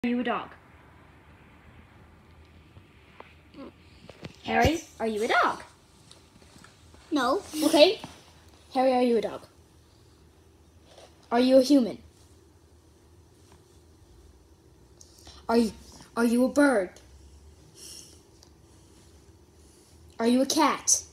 Are you a dog? Harry, are you a dog? No. Okay. Harry, are you a dog? Are you a human? Are you a bird? Are you a cat?